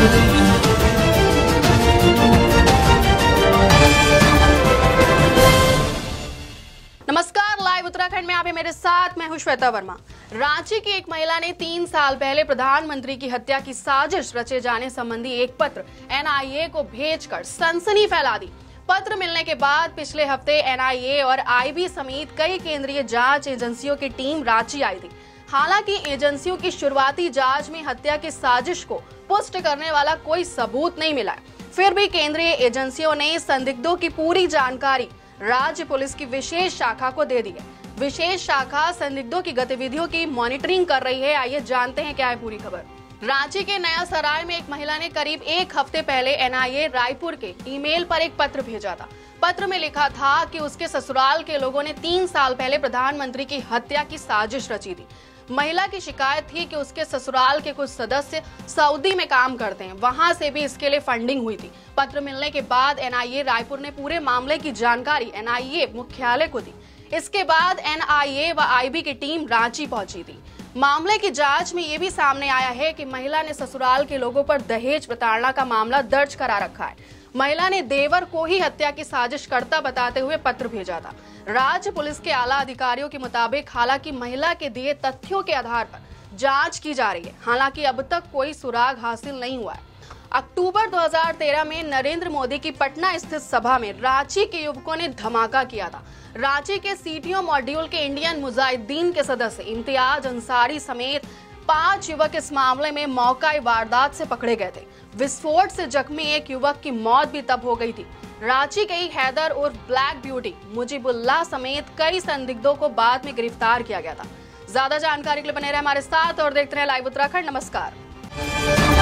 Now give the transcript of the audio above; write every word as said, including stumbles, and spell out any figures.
नमस्कार, लाइव उत्तराखंड में आप हैं मेरे साथ। मैं हूं श्वेता वर्मा। रांची की एक महिला ने तीन साल पहले प्रधानमंत्री की हत्या की साजिश रचे जाने संबंधी एक पत्र एन आई ए को भेजकर सनसनी फैला दी। पत्र मिलने के बाद पिछले हफ्ते एन आई ए और आई बी समेत कई केंद्रीय जांच एजेंसियों की टीम रांची आई थी। हालांकि एजेंसियों की शुरुआती जांच में हत्या की साजिश को पुष्ट करने वाला कोई सबूत नहीं मिला। फिर भी केंद्रीय एजेंसियों ने संदिग्धों की पूरी जानकारी राज्य पुलिस की विशेष शाखा को दे दी है। विशेष शाखा संदिग्धों की गतिविधियों की मॉनिटरिंग कर रही है। आइए जानते हैं क्या है पूरी खबर। रांची के नया सराय में एक महिला ने करीब एक हफ्ते पहले एन आई ए रायपुर के ईमेल पर एक पत्र भेजा था। पत्र में लिखा था कि उसके ससुराल के लोगों ने तीन साल पहले प्रधानमंत्री की हत्या की साजिश रची थी। महिला की शिकायत थी कि उसके ससुराल के कुछ सदस्य सऊदी में काम करते हैं, वहां से भी इसके लिए फंडिंग हुई थी। पत्र मिलने के बाद एन आई ए रायपुर ने पूरे मामले की जानकारी एन आई ए मुख्यालय को दी। इसके बाद एन आई ए व आई बी की टीम रांची पहुंची थी। मामले की जांच में ये भी सामने आया है कि महिला ने ससुराल के लोगों पर दहेज प्रताड़ना का मामला दर्ज करा रखा है। महिला ने देवर को ही हत्या की साजिश करता बताते हुए पत्र भेजा था। राज्य पुलिस के आला अधिकारियों के मुताबिक हालांकि महिला के दिए तथ्यों के आधार पर जांच की जा रही है। हालांकि अब तक कोई सुराग हासिल नहीं हुआ है। अक्टूबर दो हज़ार तेरह में नरेंद्र मोदी की पटना स्थित सभा में रांची के युवकों ने धमाका किया था। रांची के सी टी ओ मॉड्यूल के इंडियन मुजाहिदीन के सदस्य इम्तियाज अंसारी समेत पांच युवक इस मामले में मौका वारदात से पकड़े गए थे। विस्फोट से जख्मी एक युवक की मौत भी तब हो गई थी। रांची के हैदर उर्फ ब्लैक ब्यूटी मुजीबुल्लाह समेत कई संदिग्धों को बाद में गिरफ्तार किया गया था। ज्यादा जानकारी के लिए बने रहे हमारे साथ और देखते रहे लाइव उत्तराखंड। नमस्कार।